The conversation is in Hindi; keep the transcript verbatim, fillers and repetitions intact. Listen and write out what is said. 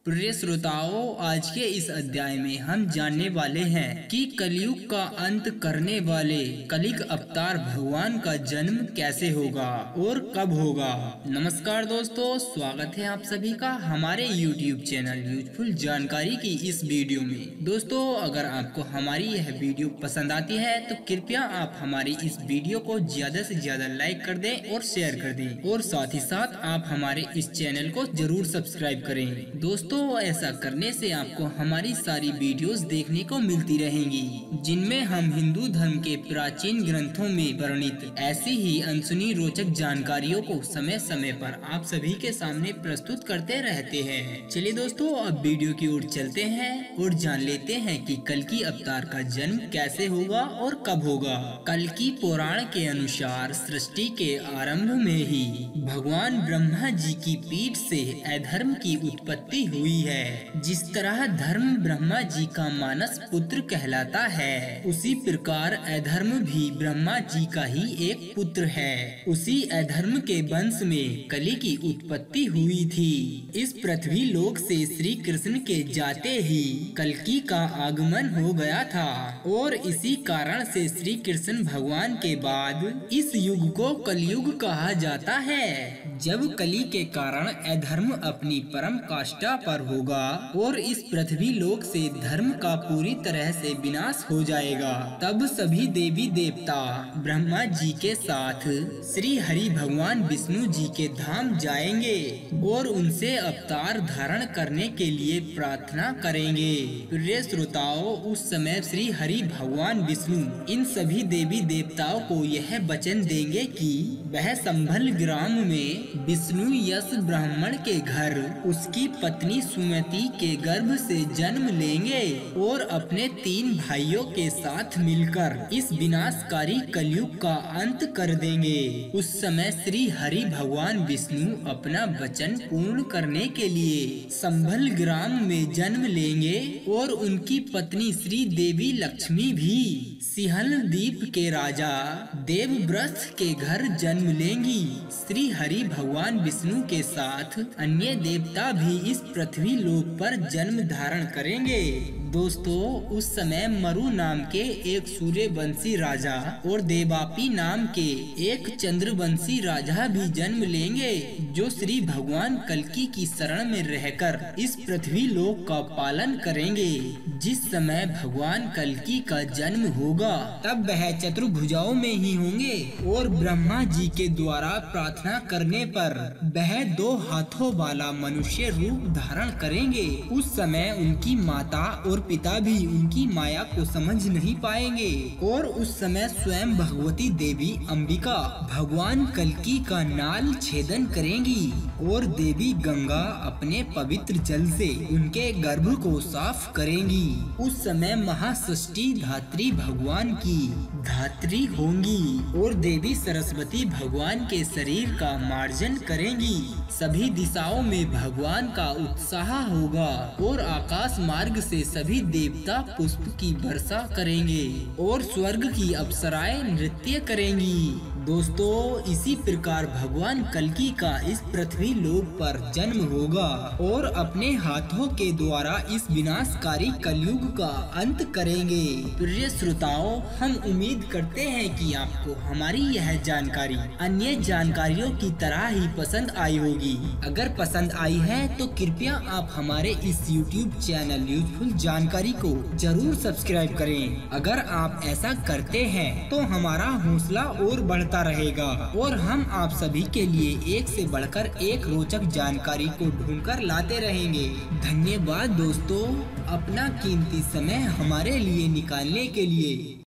प्रिय श्रोताओं, आज के इस अध्याय में हम जानने वाले हैं कि कलयुग का अंत करने वाले कलिक अवतार भगवान का जन्म कैसे होगा और कब होगा। नमस्कार दोस्तों, स्वागत है आप सभी का हमारे यूट्यूब चैनल यूजफुल जानकारी की इस वीडियो में। दोस्तों, अगर आपको हमारी यह वीडियो पसंद आती है तो कृपया आप हमारी इस वीडियो को ज्यादा से ज्यादा लाइक कर दें और शेयर कर दें और साथ ही साथ आप हमारे इस चैनल को जरूर सब्सक्राइब करें। दोस्तों, तो ऐसा करने से आपको हमारी सारी वीडियोस देखने को मिलती रहेंगी, जिनमें हम हिंदू धर्म के प्राचीन ग्रंथों में वर्णित ऐसी ही अनसुनी रोचक जानकारियों को समय समय पर आप सभी के सामने प्रस्तुत करते रहते हैं। चलिए दोस्तों, अब वीडियो की ओर चलते हैं और जान लेते हैं कि कल्कि अवतार का जन्म कैसे होगा और कब होगा। कल्कि पुराण के अनुसार सृष्टि के आरंभ में ही भगवान ब्रह्मा जी की पीठ से अधर्म की उत्पत्ति हुई है। जिस तरह धर्म ब्रह्मा जी का मानस पुत्र कहलाता है, उसी प्रकार अधर्म भी ब्रह्मा जी का ही एक पुत्र है। उसी अधर्म के वंश में कलि की उत्पत्ति हुई थी। इस पृथ्वी लोक से श्री कृष्ण के जाते ही कल्कि का आगमन हो गया था और इसी कारण से श्री कृष्ण भगवान के बाद इस युग को कलयुग कहा जाता है। जब कलि के कारण अधर्म अपनी परम काष्ठा पर होगा और इस पृथ्वी लोक से धर्म का पूरी तरह से विनाश हो जाएगा, तब सभी देवी देवता ब्रह्मा जी के साथ श्री हरि भगवान विष्णु जी के धाम जाएंगे और उनसे अवतार धारण करने के लिए प्रार्थना करेंगे। प्रिय श्रोताओं, उस समय श्री हरि भगवान विष्णु इन सभी देवी देवताओं को यह वचन देंगे कि वह संभल ग्राम में विष्णु यश ब्राह्मण के घर उसकी पत्नी सुमति के गर्भ से जन्म लेंगे और अपने तीन भाइयों के साथ मिलकर इस विनाशकारी कलयुग का अंत कर देंगे। उस समय श्री हरि भगवान विष्णु अपना वचन पूर्ण करने के लिए संभल ग्राम में जन्म लेंगे और उनकी पत्नी श्री देवी लक्ष्मी भी सिंहल द्वीप के राजा देवव्रत के घर जन्म लेंगी। श्री हरि भगवान विष्णु के साथ अन्य देवता भी इस पृथ्वी लोक पर जन्म धारण करेंगे। दोस्तों, उस समय मरु नाम के एक सूर्यवंशी राजा और देवापी नाम के एक चंद्रवंशी राजा भी जन्म लेंगे, जो श्री भगवान कल्कि की शरण में रहकर इस पृथ्वी लोक का पालन करेंगे। जिस समय भगवान कल्कि का जन्म होगा, तब वह चतुर्भुजाओं में ही होंगे और ब्रह्मा जी के द्वारा प्रार्थना करने पर वह दो हाथों वाला मनुष्य रूप धारण करेंगे। उस समय उनकी माता और पिता भी उनकी माया को समझ नहीं पाएंगे और उस समय स्वयं भगवती देवी अंबिका भगवान कल्कि का नाल छेदन करेंगी और देवी गंगा अपने पवित्र जल से उनके गर्भ को साफ करेंगी। उस समय महासृष्टि धात्री भगवान की धात्री होंगी और देवी सरस्वती भगवान के शरीर का मार्जन करेंगी। सभी दिशाओं में भगवान का उत्साह होगा और आकाश मार्ग से सभी देवता पुष्प की वर्षा करेंगे और स्वर्ग की अप्सराएं नृत्य करेंगी। दोस्तों, इसी प्रकार भगवान कल्कि का इस पृथ्वी लोक पर जन्म होगा और अपने हाथों के द्वारा इस विनाशकारी कलयुग का अंत करेंगे। प्रिय श्रोताओं, हम उम्मीद करते हैं कि आपको हमारी यह जानकारी अन्य जानकारियों की तरह ही पसंद आई होगी। अगर पसंद आई है तो कृपया आप हमारे इस यूट्यूब चैनल यूजफुल जानकारी को जरूर सब्सक्राइब करें। अगर आप ऐसा करते हैं तो हमारा हौसला और बढ़ता रहेगा और हम आप सभी के लिए एक से बढ़कर एक रोचक जानकारी को ढूंढकर लाते रहेंगे। धन्यवाद दोस्तों, अपना कीमती समय हमारे लिए निकालने के लिए।